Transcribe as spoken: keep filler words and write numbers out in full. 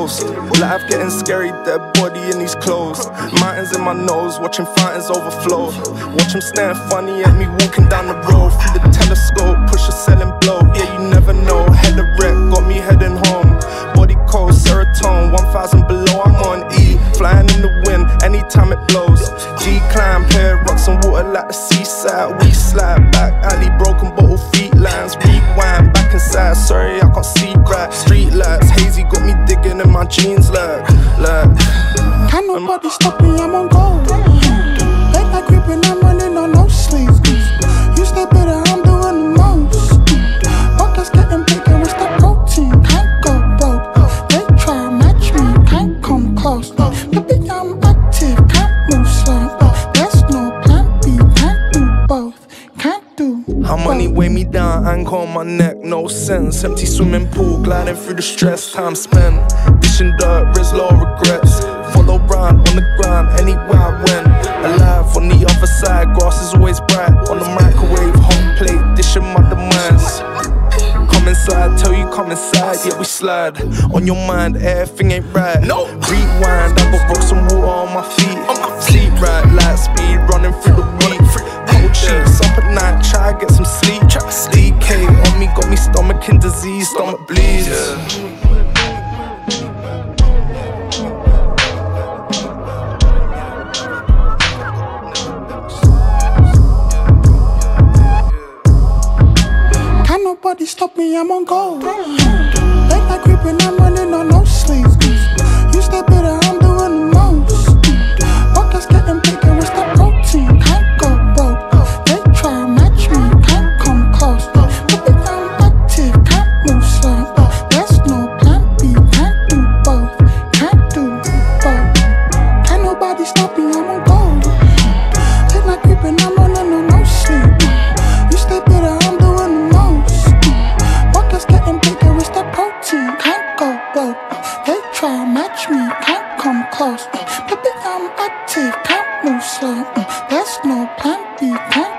ghost. Life getting scary, dead body in these clothes. Mountains in my nose, watching fountains overflow. Watch them staring funny at me walking down the road. Through the telescope, push a selling blow. Yeah, you never know, head of wreck, got me heading home. Body cold, serotonin, one thousand below, I'm on E. Flying in the wind, anytime it blows. Decline, pair rocks and water like the seaside. We slide back, alley, broken bottle, feet lines. Rewind, back inside, sorry I can't see right. Street lights, hazy, got me digging in my jeans like, like. Can't nobody stop me, I'm on gold. Late night creeping, I'm running on no sleep. You stay better, I'm doing the most. Pockets getting bigger, it's the protein. Can't go broke, they try to match me, can't come close. Baby, I'm active, can't move slow. There's no plan B, can't do both, can't do How money weigh me down, anchor on my neck, no sense. Empty swimming pool, gliding through the stress, time spent. Dishing dirt, risk low regrets. Follow round on the ground, anywhere I went. Alive on the other side, grass is always bright. On the microwave, hot plate, dishing my demands. Come inside, tell you come inside, yeah we slide. On your mind, everything ain't right. No. Rewind, I got rocks and water on my feet. Sleep right, light speed, running through the week. Cold sheets, up at night, try to get some sleep. D K on me, got me stomach in disease, stomach bleeds. Can't nobody stop me, I'm on gold. Late night creeping, I'm running on no sleep. You stay better, I'm doing the most. Pockets getting bigger, it's the protein. Can't go broke, they try to match me, can't come close. Baby, I'm active, can't move slow. There's no plan B, can't do both, can't do both. Can't nobody stop me, I'm on gold. Late night creeping, I'm running on no sleep. You stay better, I'm doing the most. Pockets getting bigger, it's the protein. Can't go broke, they try to match me, can't come close. Baby, I'm active, can't move slow. There's no plan B, can't